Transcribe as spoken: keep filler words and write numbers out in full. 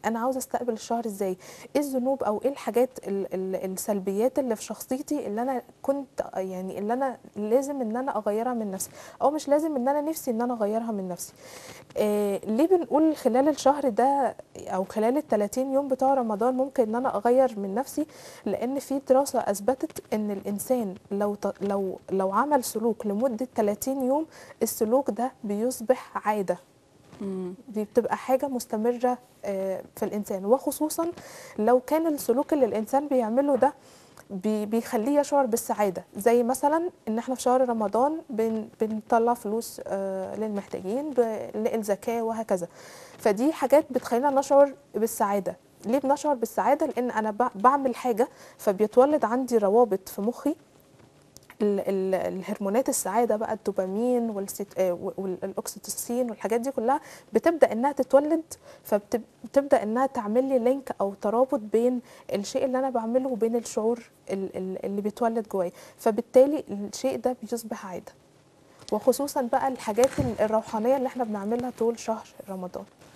انا عاوزه استقبل الشهر ازاي، ايه الذنوب او ايه الحاجات ال ال السلبيات اللي في شخصيتي اللي انا كنت يعني اللي انا لازم ان انا اغيرها من نفسي، او مش لازم ان انا نفسي ان انا اغيرها من نفسي. آه ليه بنقول خلال الشهر ده او خلال ال ثلاثين يوم بتوع رمضان ممكن ان انا اغير من نفسي؟ لان في دراسه اثبتت ان الانسان لو ت- لو لو عمل سلوك لمده ثلاثين يوم السلوك ده بيصبح عاده، مم. دي بتبقى حاجة مستمرة آه، في الإنسان، وخصوصا لو كان السلوك اللي الإنسان بيعمله ده بي- بيخليه يشعر بالسعادة، زي مثلا إن احنا في شهر رمضان بن بنطلع فلوس آه، للمحتاجين، بنلاقي الزكاة وهكذا. فدي حاجات بتخلينا نشعر بالسعادة. ليه بنشعر بالسعادة؟ لأن أنا بع- بعمل حاجة فبيتولد عندي روابط في مخي، ال- ال- الهرمونات السعاده بقى، الدوبامين والسيت- آه، والاكسيتوسين والحاجات دي كلها بتبدا انها تتولد، فبتبدا انها تعمل لي لينك او ترابط بين الشيء اللي انا بعمله وبين الشعور ال- ال- اللي بيتولد جوايا، فبالتالي الشيء ده بيصبح عاده، وخصوصا بقى الحاجات ال- الروحانيه اللي احنا بنعملها طول شهر رمضان.